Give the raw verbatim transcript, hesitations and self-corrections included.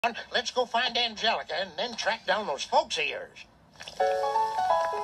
Let's go find Angelica and then track down those folks of yours.